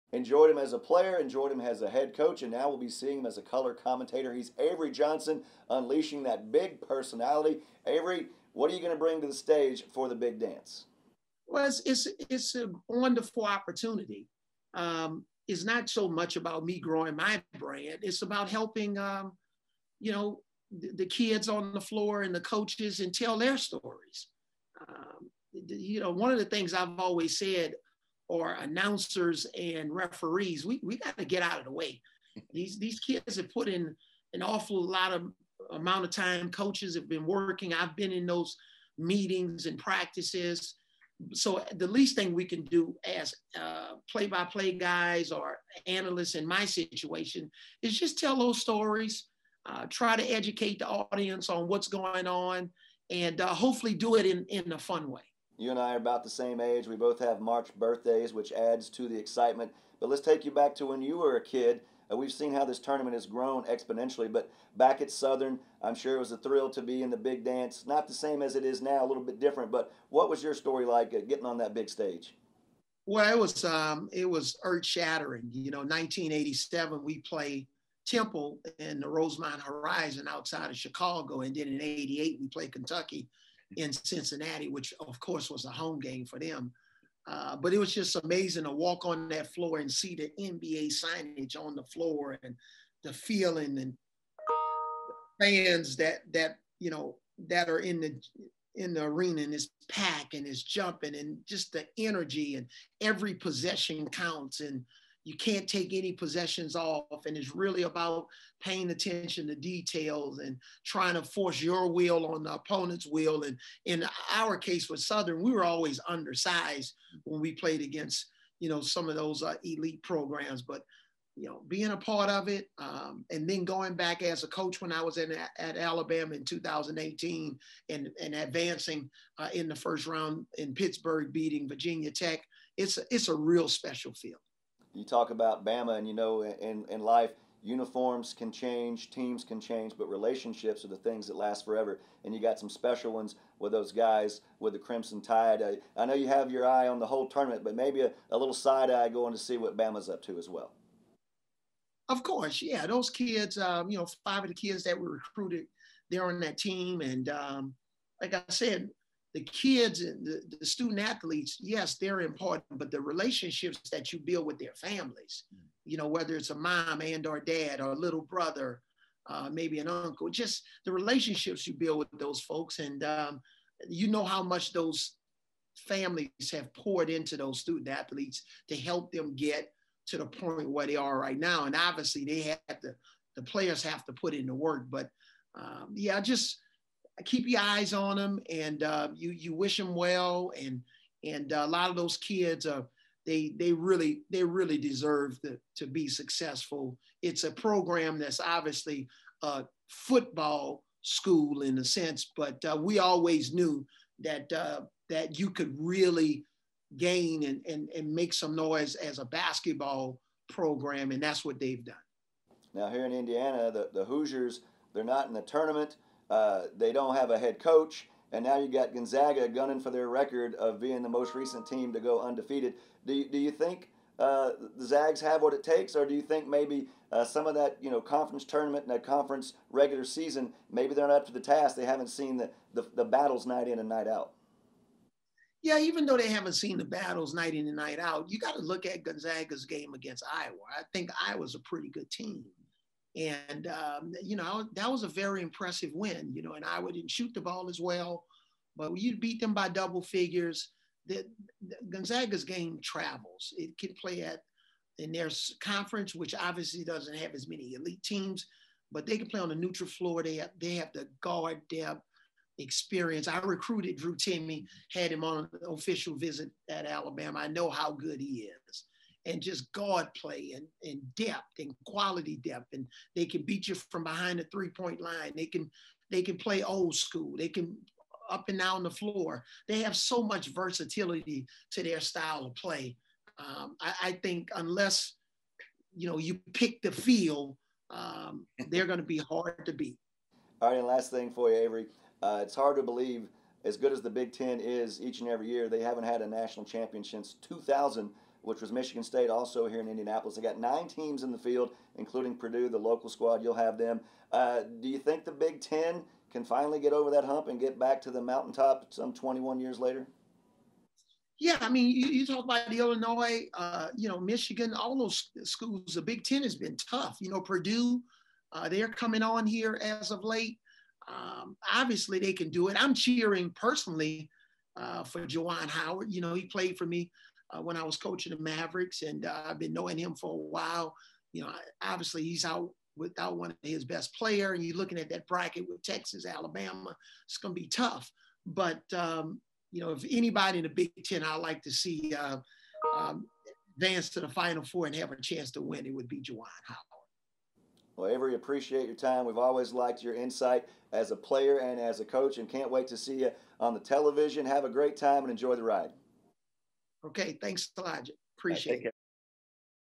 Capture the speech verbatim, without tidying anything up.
Enjoyed him as a player, enjoyed him as a head coach, and now we'll be seeing him as a color commentator. He's Avery Johnson, unleashing that big personality. Avery, what are you going to bring to the stage for the big dance? Well, it's it's, it's a wonderful opportunity. Um, it's not so much about me growing my brand. It's about helping, um, you know, the, the kids on the floor and the coaches and tell their stories. Um, you know, one of the things I've always said, or announcers and referees, we, we got to get out of the way. These these kids have put in an awful lot of amount of time. Coaches have been working. I've been in those meetings and practices. So the least thing we can do as uh, play-by-play guys or analysts in my situation is just tell those stories, uh, try to educate the audience on what's going on, and uh, hopefully do it in, in a fun way. You and I are about the same age. We both have March birthdays, which adds to the excitement. But let's take you back to when you were a kid. Uh, we've seen how this tournament has grown exponentially. But back at Southern, I'm sure it was a thrill to be in the big dance. Not the same as it is now, a little bit different. But what was your story like uh, getting on that big stage? Well, it was um, it was earth shattering. You know, nineteen eighty-seven, we played Temple in the Rosemont Horizon outside of Chicago, and then in eighty-eight we played Kentucky in Cincinnati, which of course was a home game for them. Uh, but it was just amazing to walk on that floor and see the N B A signage on the floor and the feeling and fans that that you know that are in the in the arena and it's packed and it's jumping and just the energy and every possession counts and you can't take any possessions off and it's really about paying attention to details and trying to force your will on the opponent's will. And in our case with Southern, we were always undersized when we played against, you know, some of those uh, elite programs, but you know, being a part of it, um, and then going back as a coach when I was in, at Alabama in two thousand eighteen and, and advancing uh, in the first round in Pittsburgh, beating Virginia Tech, it's a, it's a real special feel. You talk about Bama, and you know, in, in life, uniforms can change, teams can change, but relationships are the things that last forever. And you got some special ones with those guys with the Crimson Tide. Uh, I know you have your eye on the whole tournament, but maybe a, a little side eye going to see what Bama's up to as well. Of course, yeah, those kids, um, you know, five of the kids that were recruited, they're on that team. And um, like I said, the kids and the, the student athletes, yes, they're important, but the relationships that you build with their families, you know, whether it's a mom and or dad or a little brother, uh, maybe an uncle, just the relationships you build with those folks. And um, you know how much those families have poured into those student athletes to help them get to the point where they are right now. And obviously they have to, the players have to put in the work, but um, yeah, just keep your eyes on them and uh, you, you wish them well. And, and uh, a lot of those kids, uh, they, they really, they really deserve to, to be successful. It's a program that's obviously a football school in a sense, but uh, we always knew that, uh, that you could really gain and, and, and make some noise as a basketball program, and that's what they've done. Now, here in Indiana, the, the Hoosiers, they're not in the tournament. Uh, they don't have a head coach. And now you got Gonzaga gunning for their record of being the most recent team to go undefeated. Do you, do you think uh, the Zags have what it takes, or do you think maybe uh, some of that, you know, conference tournament and that conference regular season, maybe they're not up to the task? They haven't seen the, the, the battles night in and night out. Yeah, even though they haven't seen the battles night in and night out, you got to look at Gonzaga's game against Iowa. I think Iowa's a pretty good team. And, um, you know, that was a very impressive win, you know, and Iowa didn't shoot the ball as well, but you beat them by double figures. The, the Gonzaga's game travels. It can play at in their conference, which obviously doesn't have as many elite teams, but they can play on a neutral floor. They have, they have the guard depth, experience. I recruited Drew Timmy, had him on an official visit at Alabama. I know how good he is. And just guard play and, and depth and quality depth. And they can beat you from behind the three-point line. They can they can play old school. They can up and down the floor. They have so much versatility to their style of play. Um, I, I think unless, you know, you pick the field, um, they're going to be hard to beat. All right, and last thing for you, Avery. Uh, it's hard to believe, as good as the Big Ten is each and every year, they haven't had a national champion since two thousand. which was Michigan State, also here in Indianapolis. They got nine teams in the field, including Purdue, the local squad. You'll have them. Uh, do you think the Big Ten can finally get over that hump and get back to the mountaintop some twenty-one years later? Yeah, I mean, you, you talk about the Illinois, uh, you know, Michigan, all those schools. The Big Ten has been tough. You know, Purdue, uh, they're coming on here as of late. Um, obviously, they can do it. I'm cheering personally uh, for Juwan Howard. You know, he played for me uh, when I was coaching the Mavericks, and uh, I've been knowing him for a while. You know, obviously, he's out without one of his best player, and you're looking at that bracket with Texas, Alabama. It's going to be tough. But um, you know, if anybody in the Big Ten I'd like to see uh, um, advance to the Final Four and have a chance to win, it would be Juwan Howard. Well, Avery, appreciate your time. We've always liked your insight as a player and as a coach, and can't wait to see you on the television. Have a great time and enjoy the ride. Okay, thanks a lot. Appreciate it.